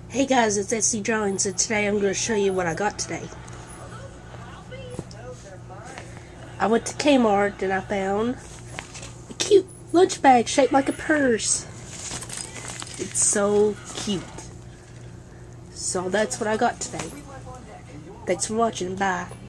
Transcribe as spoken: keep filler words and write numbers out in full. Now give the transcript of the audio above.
Hey guys, it's S C Drawings, and today I'm going to show you what I got today. I went to Kmart and I found a cute lunch bag shaped like a purse. It's so cute. So that's what I got today. Thanks for watching. Bye.